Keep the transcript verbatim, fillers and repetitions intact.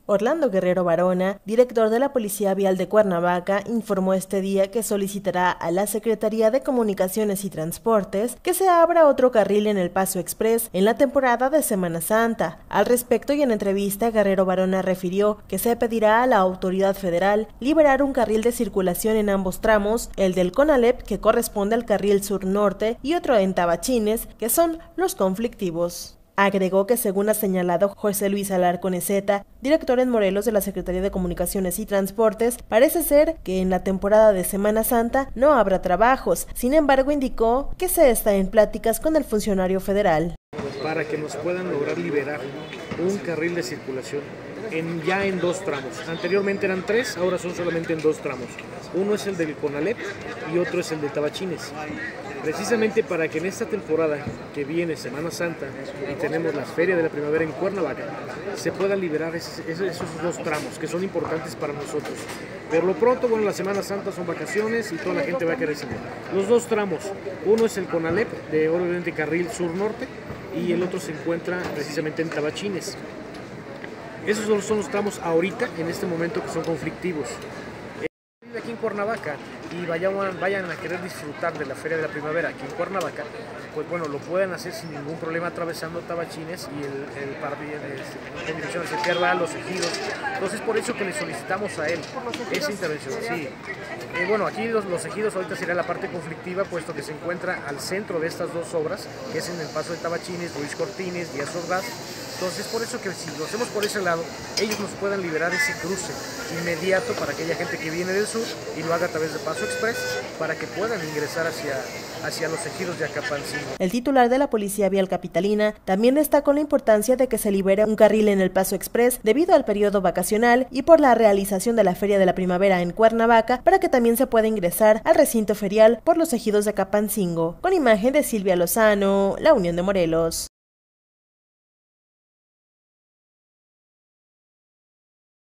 Orlando Guerrero Barona, director de la Policía Vial de Cuernavaca, informó este día que solicitará a la Secretaría de Comunicaciones y Transportes que se abra otro carril en el Paso Express en la temporada de Semana Santa. Al respecto y en entrevista, Guerrero Barona refirió que se pedirá a la autoridad federal liberar un carril de circulación en ambos tramos, el del Conalep, que corresponde al carril sur-norte, y otro en Tabachines, que son los conflictivos. Agregó que, según ha señalado José Luis Alarcón Ezeta, director en Morelos de la Secretaría de Comunicaciones y Transportes, parece ser que en la temporada de Semana Santa no habrá trabajos. Sin embargo, indicó que se está en pláticas con el funcionario federal. Para que nos puedan lograr liberar un carril de circulación en, ya en dos tramos. Anteriormente eran tres, ahora son solamente en dos tramos. Uno es el del Conalep y otro es el de Tabachines. Precisamente para que en esta temporada que viene, Semana Santa, y tenemos la Feria de la Primavera en Cuernavaca, se puedan liberar esos, esos dos tramos que son importantes para nosotros. Pero lo pronto, bueno, la Semana Santa son vacaciones y toda la gente va a querer salir. Los dos tramos, uno es el Conalep, de obviamente carril sur-norte, y el otro se encuentra precisamente en Tabachines. Esos son los tramos ahorita, en este momento, que son conflictivos. Aquí en Cuernavaca y vayan, vayan a querer disfrutar de la Feria de la Primavera aquí en Cuernavaca, pues bueno, lo pueden hacer sin ningún problema atravesando Tabachines y el, el parque con dirección hacia Tierra, Los Ejidos. Entonces, por eso que le solicitamos a él esa intervención. Sí. Eh, bueno, aquí los, los Ejidos ahorita sería la parte conflictiva, puesto que se encuentra al centro de estas dos obras, que es en el paso de Tabachines, Luis Cortines, Díaz Ordaz. Entonces, por eso que si lo hacemos por ese lado, ellos nos puedan liberar ese cruce inmediato para aquella gente que viene del sur y lo haga a través de Paso Express para que puedan ingresar hacia, hacia los ejidos de Acapancingo. El titular de la Policía Vial Capitalina también destacó la importancia de que se libere un carril en el Paso Express debido al periodo vacacional y por la realización de la Feria de la Primavera en Cuernavaca, para que también se pueda ingresar al recinto ferial por los ejidos de Acapancingo. Con imagen de Silvia Lozano, La Unión de Morelos.